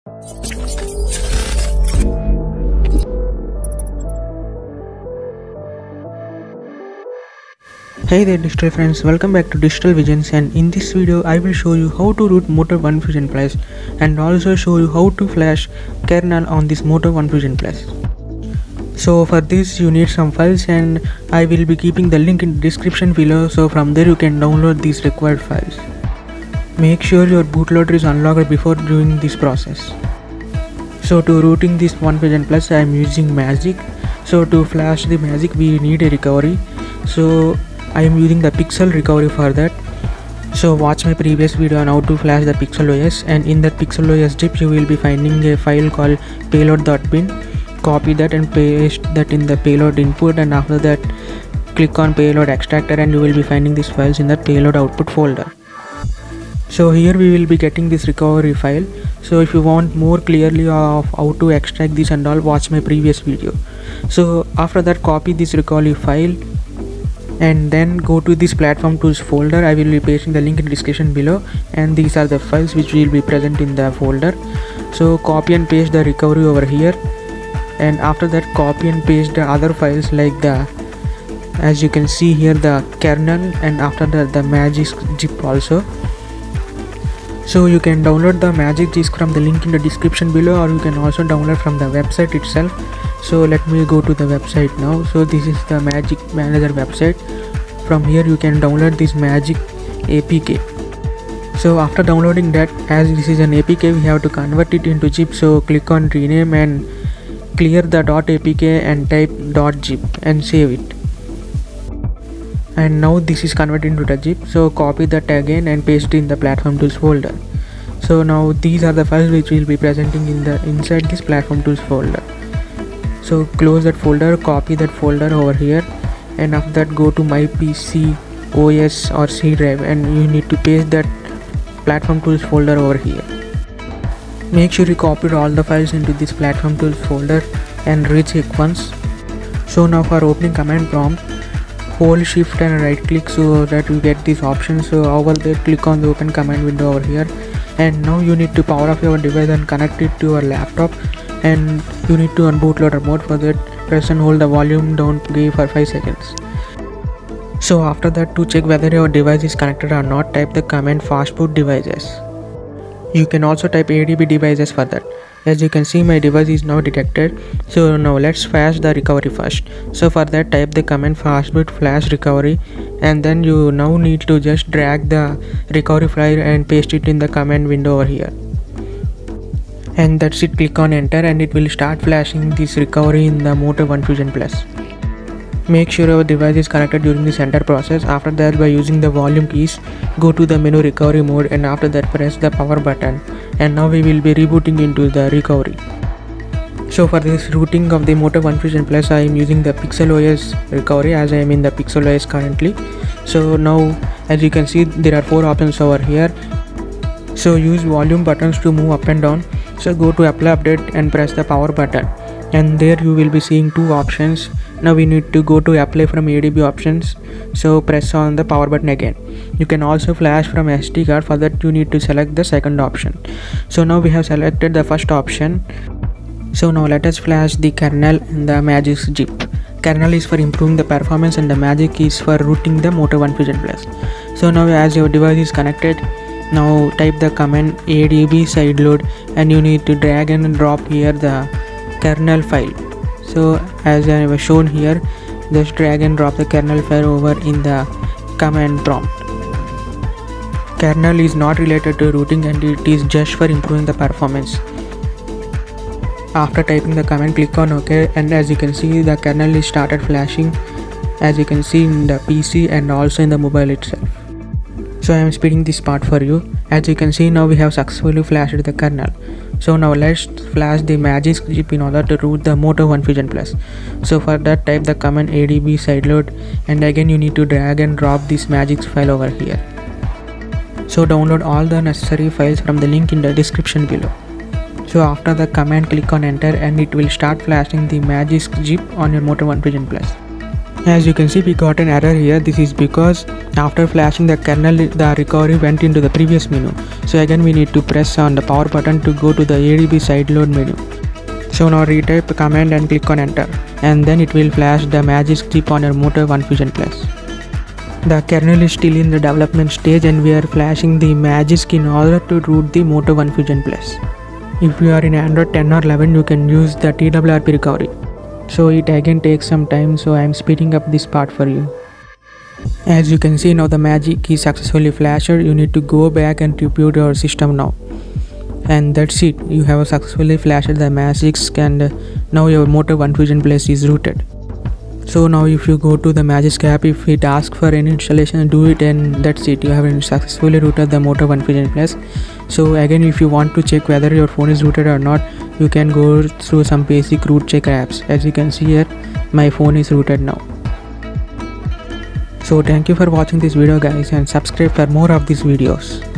Hey there digital friends, welcome back to Digital Visions, and in this video I will show you how to root Moto One Fusion Plus and also show you how to flash kernel on this Moto One Fusion Plus. So for this you need some files, and I will be keeping the link in the description below, so from there you can download these required files. Make sure your bootloader is unlocked before doing this process. So to rooting this One Fusion Plus I am using Magisk. So to flash the Magisk we need a recovery. So I am using the Pixel recovery for that. So watch my previous video on how to flash the Pixel OS, and in that Pixel OS zip you will be finding a file called payload.bin. Copy that and paste that in the payload input, and after that click on payload extractor and you will be finding these files in the payload output folder. So here we will be getting this recovery file. So if you want more clearly of how to extract this and all, watch my previous video. So after that copy this recovery file and then go to this platform tools folder. I will be pasting the link in the description below, and these are the files which will be present in the folder. So copy and paste the recovery over here, and after that copy and paste the other files like the, as you can see here, the kernel, and after that the Magisk zip also. So you can download the Magisk zip from the link in the description below, or you can also download from the website itself. So let me go to the website now. So this is the Magisk Manager website. From here you can download this Magisk APK. So after downloading that, as this is an APK, we have to convert it into zip. So click on rename and clear the .apk and type .zip and save it. And now this is converted into the zip. So copy that again and paste it in the platform tools folder. So now these are the files which will be presenting in the inside this platform tools folder. So close that folder, copy that folder over here, and after that go to my PC, OS or C drive, and you need to paste that platform tools folder over here. Make sure you copied all the files into this platform tools folder and recheck once. So now for opening command prompt, hold shift and right click so that you get these options. So over there click on the open command window over here, and now you need to power off your device and connect it to your laptop, and you need to on bootloader mode. For that press and hold the volume down key for 5 seconds. So after that, to check whether your device is connected or not, type the command fastboot devices. You can also type ADB devices for that. As you can see, my device is now detected. So now let's flash the recovery first. So for that type the command fastboot flash recovery, and then you now need to just drag the recovery file and paste it in the command window over here. And that's it, click on enter and it will start flashing this recovery in the Moto One Fusion Plus. Make sure your device is connected during this enter process. After that, by using the volume keys, go to the menu recovery mode, and after that press the power button, and now we will be rebooting into the recovery. So for this rooting of the Moto One Fusion Plus, I am using the Pixel OS recovery, as I am in the Pixel OS currently. So now as you can see, there are 4 options over here. So use volume buttons to move up and down. So go to apply update and press the power button, and there you will be seeing 2 options. Now we need to go to apply from ADB options, so press on the power button again. You can also flash from SD card. For that you need to select the second option. So now we have selected the first option. So now let us flash the kernel and the Magisk zip. Kernel is for improving the performance and the Magisk is for rooting the Moto One Fusion Plus. So now as your device is connected, now type the command adb sideload, and you need to drag and drop here the kernel file. So as I have shown here, just drag and drop the kernel file over in the command prompt. Kernel is not related to rooting and it is just for improving the performance. After typing the command, click on OK, and as you can see, the kernel is started flashing, as you can see in the PC and also in the mobile itself. So I am speeding this part for you. As you can see, now we have successfully flashed the kernel. So now let's flash the Magisk zip in order to root the Moto One Fusion Plus. So for that type the command adb sideload, and again you need to drag and drop this Magisk file over here. So download all the necessary files from the link in the description below. So after the command, click on enter and it will start flashing the Magisk zip on your Moto One Fusion Plus. As you can see, we got an error here. This is because after flashing the kernel, the recovery went into the previous menu. So again we need to press on the power button to go to the ADB sideload menu. So now retype command and click on enter, and then it will flash the Magisk chip on your Moto One Fusion Plus. The kernel is still in the development stage and we are flashing the Magisk in order to root the Moto One Fusion Plus. If you are in Android 10 or 11, you can use the TWRP recovery. So it again takes some time, so I am speeding up this part for you. As you can see, now the Magisk is successfully flashed. You need to go back and reboot your system now. And that's it, you have successfully flashed the Magisk, and now your Moto One Fusion Plus is rooted. So now if you go to the Magisk app, if it asks for any installation, do it, and that's it, you have successfully rooted the Moto One Fusion Plus. So again, if you want to check whether your phone is rooted or not, you can go through some basic root checker apps. As you can see here, my phone is rooted now. So thank you for watching this video guys, and subscribe for more of these videos.